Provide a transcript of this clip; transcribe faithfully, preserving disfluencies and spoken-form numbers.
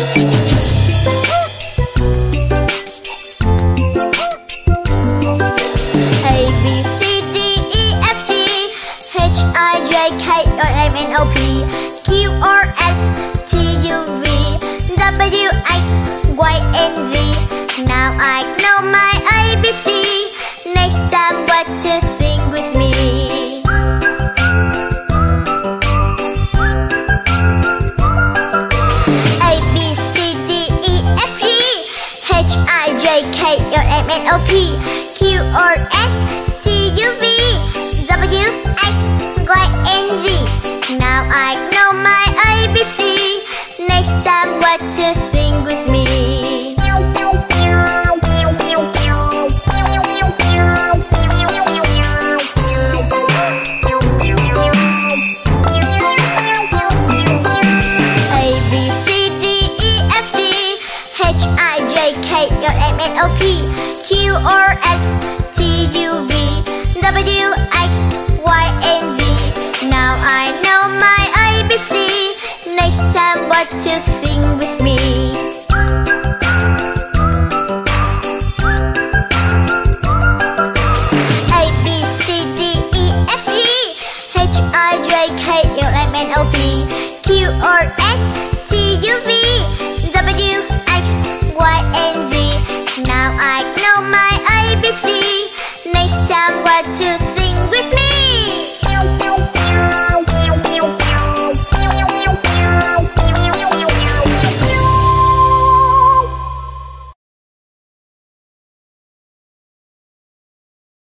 O P Q R S T U V W X Y and Z. Now I know my A B C. Next time what to sing with me. A B C D E F G H I J K L M N O P Q R S T U V W X Y and Z. Now I know my A B C. Next time what to sing with me. A B C D E F G H I J K L M N O P Q R S T U V W X Y and Z. Now I know my A B C. Next time what to sing with me. A B C D E F G H I J K L M N O P Q R S T U V W X Y and Z. Now I know my A B C. Next time what to sing.